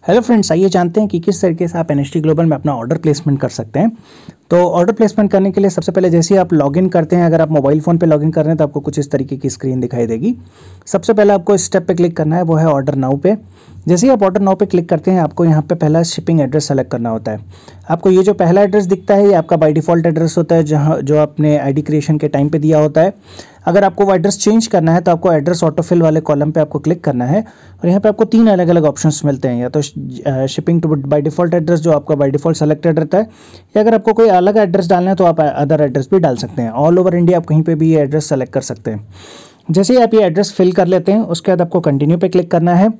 Hello friends, आइए जानते हैं कि किस तरीके से आप NHT ग्लोबल में अपना ऑर्डर प्लेसमेंट कर सकते हैं। तो ऑर्डर प्लेसमेंट करने के लिए सबसे पहले जैसे ही आप लॉगिन करते हैं, अगर आप मोबाइल फ़ोन पे लॉगिन कर रहे हैं तो आपको कुछ इस तरीके की स्क्रीन दिखाई देगी। सबसे पहले आपको इस स्टेप पे क्लिक करना है, वो है ऑर्डर नाउ पे। जैसे ही आप ऑर्डर नाउ पे क्लिक करते हैं, आपको यहाँ पे पहला शिपिंग एड्रेस सेलेक्ट करना होता है। आपको ये जो पहला एड्रेस दिखता है, ये आपका बाय डिफ़ॉल्ट एड्रेस होता है, जहाँ जो आपने ID क्रिएशन के टाइम पे दिया होता है। अगर आपको वो एड्रेस चेंज करना है तो आपको एड्रेस ऑटोफिल वाले कॉलम पे आपको क्लिक करना है और यहाँ पे आपको 3 अलग अलग ऑप्शंस मिलते हैं। या तो shipping to by default address जो आपका बाय डिफ़ॉल्ट सेलेक्टेड रहता है, या अगर आपको कोई अलग एड्रेस डालना है तो आप अदर एड्रेस भी डाल सकते हैं। ऑल ओवर इंडिया आप कहीं पे भी ये एड्रेस सेलेक्ट कर सकते हैं। जैसे ही आप ये एड्रेस फिल कर लेते हैं, उसके बाद आपको कंटिन्यू पे क्लिक करना है।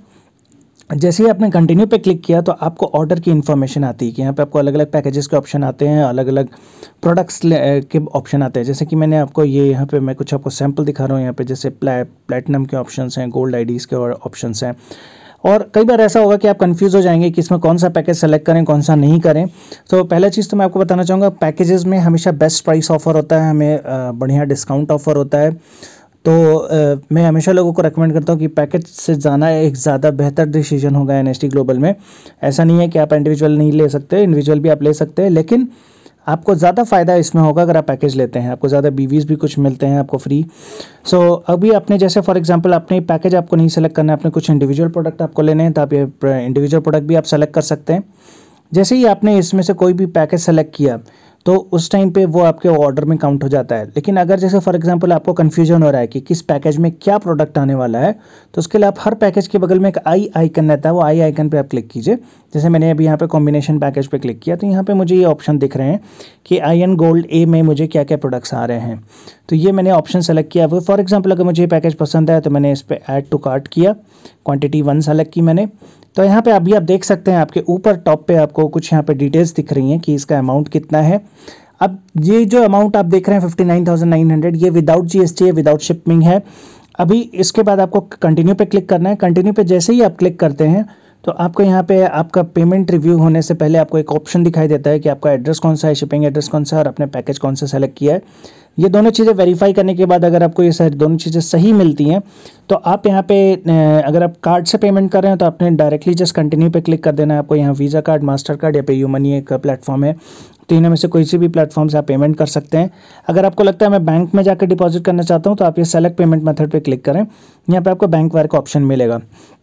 जैसे ही आपने कंटिन्यू पे क्लिक किया तो आपको ऑर्डर की इन्फॉर्मेशन आती है कि यहाँ पे आपको अलग अलग पैकेजेस के ऑप्शन आते हैं, अलग अलग प्रोडक्ट्स के ऑप्शन आते हैं। जैसे कि मैंने आपको ये यहाँ पे मैं कुछ आपको सैम्पल दिखा रहा हूँ। यहाँ पे जैसे प्लैटिनम के ऑप्शंस हैं, गोल्ड IDs के ऑप्शंस हैं। और कई बार ऐसा होगा कि आप कंफ्यूज हो जाएंगे कि इसमें कौन सा पैकेज सेलेक्ट करें, कौन सा नहीं करें। तो पहला चीज़ तो मैं आपको बताना चाहूँगा, पैकेजेस में हमेशा बेस्ट प्राइस ऑफर होता है, हमें बढ़िया डिस्काउंट ऑफर होता है। तो मैं हमेशा लोगों को रेकमेंड करता हूँ कि पैकेज से जाना एक ज़्यादा बेहतर डिसीजन होगा NHT ग्लोबल में। ऐसा नहीं है कि आप इंडिविजुअल नहीं ले सकते, इंडिविजुअल भी आप ले सकते हैं, लेकिन आपको ज़्यादा फ़ायदा इसमें होगा अगर आप पैकेज लेते हैं। आपको ज़्यादा BVs भी कुछ मिलते हैं आपको फ्री। सो अभी आपने जैसे फॉर एग्जांपल अपने पैकेज आपको नहीं सेलेक्ट करना है, आपने कुछ इंडिविजुअल प्रोडक्ट आपको लेने हैं, तो आप ये इंडिविजुअल प्रोडक्ट भी आप सेलेक्ट कर सकते हैं। जैसे ही आपने इसमें से कोई भी पैकेज सेलेक्ट किया तो उस टाइम पे वो आपके ऑर्डर में काउंट हो जाता है। लेकिन अगर जैसे फॉर एग्जांपल आपको कन्फ्यूजन हो रहा है कि किस पैकेज में क्या प्रोडक्ट आने वाला है, तो उसके लिए आप हर पैकेज के बगल में एक आई आइकन रहता है, वो आई आइकन पे आप क्लिक कीजिए। जैसे मैंने अभी यहाँ पे कॉम्बिनेशन पैकेज पे क्लिक किया तो यहाँ पे मुझे ये ऑप्शन दिख रहे हैं कि IN गोल्ड A में मुझे क्या क्या प्रोडक्ट्स आ रहे हैं। तो ये मैंने ऑप्शन सेलेक्ट किया। वो फॉर एग्जाम्पल अगर मुझे ये पैकेज पसंद है तो मैंने इस पर ऐड टू कार्ट किया, क्वान्टिटी 1 सेलेक्ट की मैंने। तो यहाँ पे अभी आप देख सकते हैं, आपके ऊपर टॉप पे आपको कुछ यहाँ पे डिटेल्स दिख रही हैं कि इसका अमाउंट कितना है। अब ये जो अमाउंट आप देख रहे हैं 59,900, ये विदाउट GST है, विदाउट शिपिंग है। अभी इसके बाद आपको कंटिन्यू पे क्लिक करना है। कंटिन्यू पे जैसे ही आप क्लिक करते हैं तो आपको यहाँ पे आपका पेमेंट रिव्यू होने से पहले आपको एक ऑप्शन दिखाई देता है कि आपका एड्रेस कौन सा है, शिपिंग एड्रेस कौन सा है और आपने पैकेज कौन सा सेलेक्ट किया है। ये दोनों चीज़ें वेरीफाई करने के बाद अगर आपको ये सारी दोनों चीज़ें सही मिलती हैं तो आप यहाँ पे अगर आप कार्ड से पेमेंट कर रहे हैं तो आपने डायरेक्टली जस्ट कंटिन्यू पे क्लिक कर देना है। आपको यहाँ वीज़ा कार्ड, मास्टर कार्ड या पेयू मनी एक प्लेटफॉर्म है, तो इनमें से कोई सी भी प्लेटफॉर्म से आप पेमेंट कर सकते हैं। अगर आपको लगता है मैं बैंक में जाकर डिपॉजिट करना चाहता हूँ तो आप ये सेलेक्ट पेमेंट मेथड पे क्लिक करें। यहाँ पे आपको बैंक वायर का ऑप्शन मिलेगा।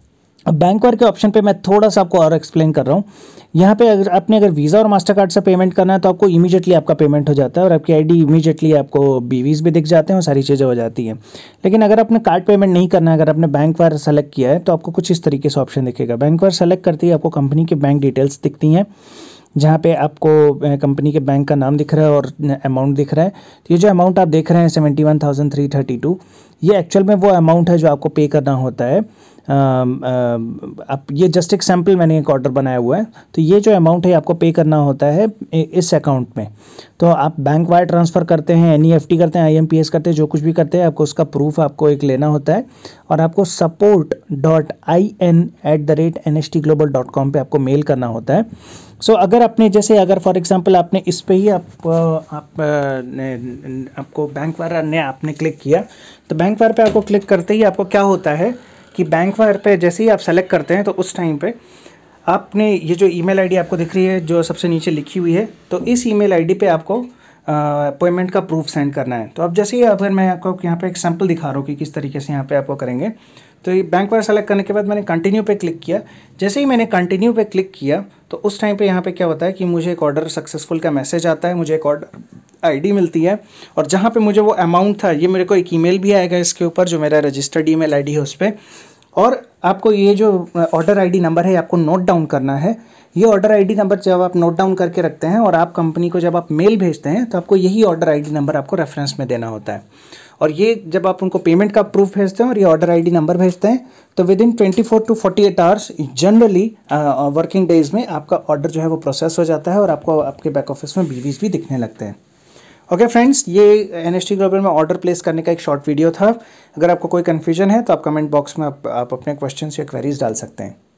अब बैंक वायर के ऑप्शन पे मैं थोड़ा सा आपको और एक्सप्लेन कर रहा हूँ। यहाँ पे अगर वीज़ा और मास्टर कार्ड से पेमेंट करना है तो आपको इमीडिएटली आपका पेमेंट हो जाता है और आपकी ID इमीडिएटली आपको BVs भी दिख जाते हैं और सारी चीज़ें हो जाती हैं। लेकिन अगर आपने कार्ड पेमेंट नहीं करना है, अगर आपने बैंक वायर सेलेक्ट किया है तो आपको कुछ इस तरीके से ऑप्शन दिखेगा। बैंक वायर सेलेक्ट करते ही आपको कंपनी के बैंक डिटेल्स दिखती हैं, जहाँ पे आपको कंपनी के बैंक का नाम दिख रहा है और अमाउंट दिख रहा है। तो ये जो अमाउंट आप देख रहे हैं 71,332, ये एक्चुअल में वो अमाउंट है जो आपको पे करना होता है। आप ये जस्ट एक सैम्पल मैंने एक ऑर्डर बनाया हुआ है, तो ये जो अमाउंट है आपको पे करना होता है इस अकाउंट में। तो आप बैंक वायर ट्रांसफ़र करते हैं, NEFT करते हैं, IMPS करते हैं, जो कुछ भी करते हैं, आपको उसका प्रूफ आपको एक लेना होता है और आपको support.in@nhtglobal.com पे आपको मेल करना होता है। सो अगर आपने अगर फॉर एग्जांपल आपने इस पे ही आपको बैंक वायर ने आपने क्लिक किया, तो बैंक वायर पे आपको क्लिक करते ही आपको क्या होता है कि बैंक वायर पे जैसे ही आप सेलेक्ट करते हैं तो उस टाइम पे आपने ये जो ईमेल ID आपको दिख रही है जो सबसे नीचे लिखी हुई है, तो इस ईमेल ID पे आपको पेमेंट का प्रूफ सेंड करना है। तो अब जैसे ही अगर मैं आपको यहाँ पे एक सैम्पल दिखा रहा हूँ कि किस तरीके से यहाँ पे आपको करेंगे। तो ये बैंक वायर सेलेक्ट करने के बाद मैंने कंटिन्यू पे क्लिक किया। जैसे ही मैंने कंटिन्यू पे क्लिक किया तो उस टाइम पे यहाँ पे क्या होता है कि मुझे एक ऑर्डर सक्सेसफुल का मैसेज आता है, मुझे एक ऑर्डर ID मिलती है और जहाँ पे मुझे वो अमाउंट था, ये मेरे को एक ईमेल भी आएगा इसके ऊपर जो मेरा रजिस्टर्ड ईमेल ID है उस पर। और आपको ये जो ऑर्डर ID नंबर है आपको नोट डाउन करना है। ये ऑर्डर ID नंबर जब आप नोट डाउन करके रखते हैं और आप कंपनी को जब आप मेल भेजते हैं तो आपको यही ऑर्डर ID नंबर आपको रेफरेंस में देना होता है। और ये जब आप उनको पेमेंट का प्रूफ भेजते हैं और ये ऑर्डर ID नंबर भेजते हैं तो within 24 to 48 hours generally working days में आपका ऑर्डर जो है वो प्रोसेस हो जाता है और आपको आपके बैक ऑफिस में BVs भी दिखने लगते हैं। ओके फ्रेंड्स, ये NHT ग्लोबल में ऑर्डर प्लेस करने का एक शॉर्ट वीडियो था। अगर आपको कोई कन्फ्यूजन है तो आप कमेंट बॉक्स में आप अपने क्वेश्चंस या क्वेरीज डाल सकते हैं।